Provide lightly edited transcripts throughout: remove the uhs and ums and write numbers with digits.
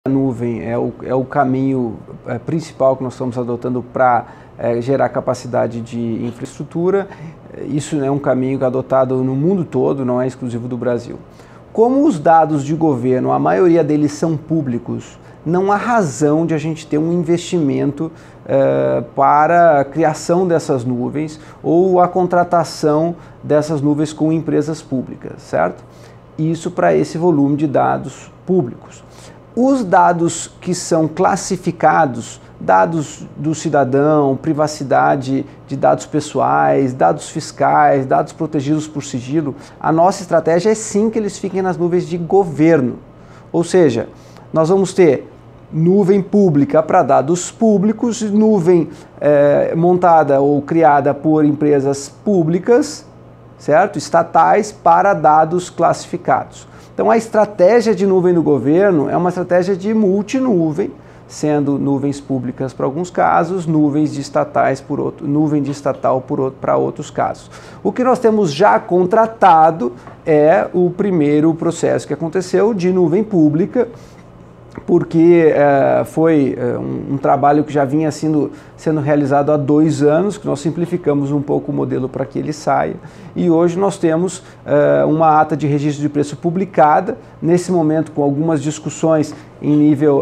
nuvem é o caminho principal que nós estamos adotando para gerar capacidade de infraestrutura. Isso é um caminho adotado no mundo todo, não é exclusivo do Brasil. Como os dados de governo, a maioria deles são públicos, não há razão de a gente ter um investimento para a criação dessas nuvens ou a contratação dessas nuvens com empresas públicas, certo? Isso para esse volume de dados públicos. Os dados que são classificados, dados do cidadão, privacidade de dados pessoais, dados fiscais, dados protegidos por sigilo, a nossa estratégia é sim que eles fiquem nas nuvens de governo. Ou seja, nós vamos ter nuvem pública para dados públicos, nuvem montada ou criada por empresas públicas, certo? Estatais, para dados classificados. Então a estratégia de nuvem do governo é uma estratégia de multinuvem, sendo nuvens públicas para alguns casos, nuvens de estatais nuvem de estatal para outros casos. O que nós temos já contratado é o primeiro processo que aconteceu de nuvem pública, porque foi um trabalho que já vinha sendo realizado há 2 anos, que nós simplificamos um pouco o modelo para que ele saia, e hoje nós temos uma ata de registro de preço publicada, nesse momento com algumas discussões em nível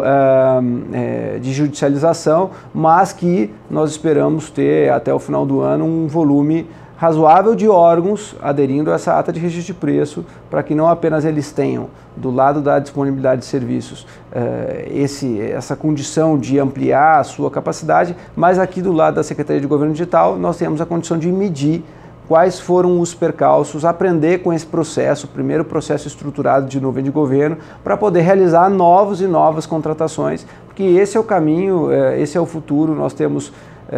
de judicialização, mas que nós esperamos ter até o final do ano um volume razoável de órgãos aderindo a essa ata de registro de preço, para que não apenas eles tenham, do lado da disponibilidade de serviços, essa condição de ampliar a sua capacidade, mas aqui do lado da Secretaria de Governo Digital nós temos a condição de medir quais foram os percalços, aprender com esse processo, o primeiro processo estruturado de nuvem de governo, para poder realizar novos e novas contratações, porque esse é o caminho, esse é o futuro. Nós temos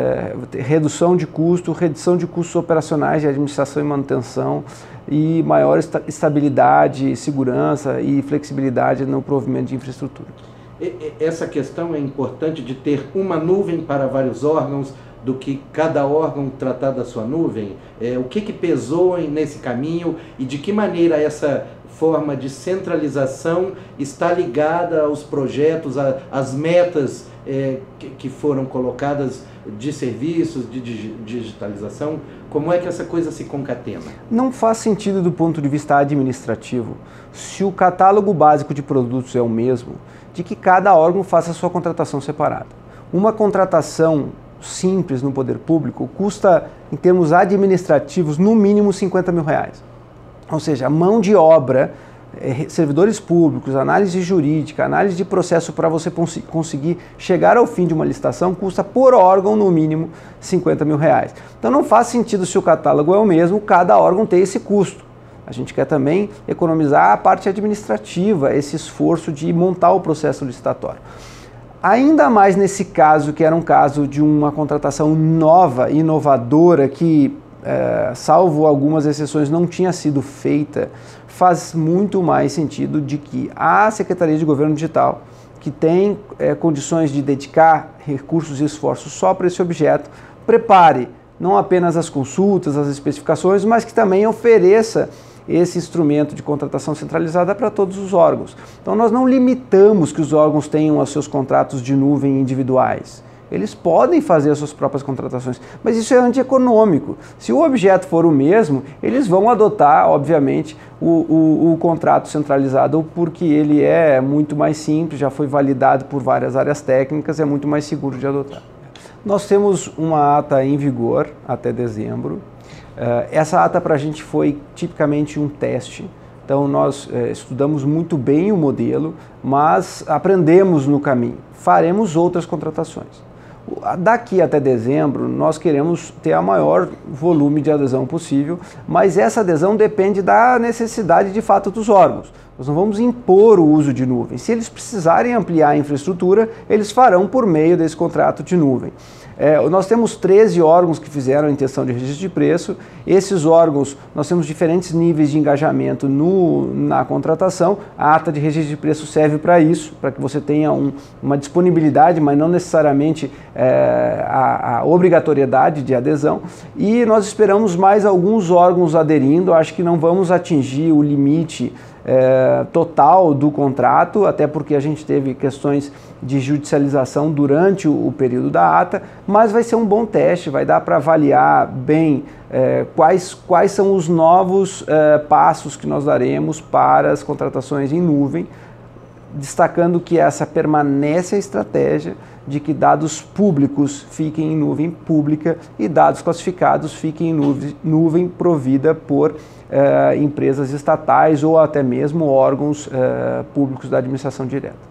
redução de custos operacionais de administração e manutenção e maior estabilidade, segurança e flexibilidade no provimento de infraestrutura. Essa questão é importante de ter uma nuvem para vários órgãos, do que cada órgão tratar da sua nuvem? O que pesou nesse caminho e de que maneira essa forma de centralização está ligada aos projetos, às metas que foram colocadas de serviços, de digitalização? Como é que essa coisa se concatena? Não faz sentido do ponto de vista administrativo, se o catálogo básico de produtos é o mesmo, de que cada órgão faça a sua contratação separada. Uma contratação simples no poder público custa, em termos administrativos, no mínimo R$50 mil. Ou seja, a mão de obra, servidores públicos, análise jurídica, análise de processo para você conseguir chegar ao fim de uma licitação custa por órgão no mínimo R$50 mil. Então não faz sentido, se o catálogo é o mesmo, cada órgão ter esse custo. A gente quer também economizar a parte administrativa, esse esforço de montar o processo licitatório. Ainda mais nesse caso, que era um caso de uma contratação nova, inovadora, que, salvo algumas exceções, não tinha sido feita, faz muito mais sentido de que a Secretaria de Governo Digital, que tem condições de dedicar recursos e esforços só para esse objeto, prepare não apenas as consultas, as especificações, mas que também ofereça esse instrumento de contratação centralizada para todos os órgãos. Então nós não limitamos que os órgãos tenham os seus contratos de nuvem individuais. Eles podem fazer as suas próprias contratações, mas isso é antieconômico. Se o objeto for o mesmo, eles vão adotar, obviamente, o contrato centralizado, porque ele é muito mais simples, já foi validado por várias áreas técnicas, é muito mais seguro de adotar. Nós temos uma ata em vigor até dezembro. Essa ata para a gente foi tipicamente um teste, então nós estudamos muito bem o modelo, mas aprendemos no caminho. Faremos outras contratações. Daqui até dezembro nós queremos ter a maior volume de adesão possível, mas essa adesão depende da necessidade de fato dos órgãos. Nós não vamos impor o uso de nuvem. Se eles precisarem ampliar a infraestrutura, eles farão por meio desse contrato de nuvem. Nós temos 13 órgãos que fizeram a intenção de registro de preço. Esses órgãos, nós temos diferentes níveis de engajamento na contratação. A ata de registro de preço serve para isso, para que você tenha uma disponibilidade, mas não necessariamente a obrigatoriedade de adesão. E nós esperamos mais alguns órgãos aderindo. Acho que não vamos atingir o limite total do contrato, até porque a gente teve questões de judicialização durante o período da ata, mas vai ser um bom teste, vai dar para avaliar bem quais são os novos passos que nós daremos para as contratações em nuvem, destacando que essa permanece a estratégia de que dados públicos fiquem em nuvem pública e dados classificados fiquem em nuvem provida por empresas estatais ou até mesmo órgãos públicos da administração direta.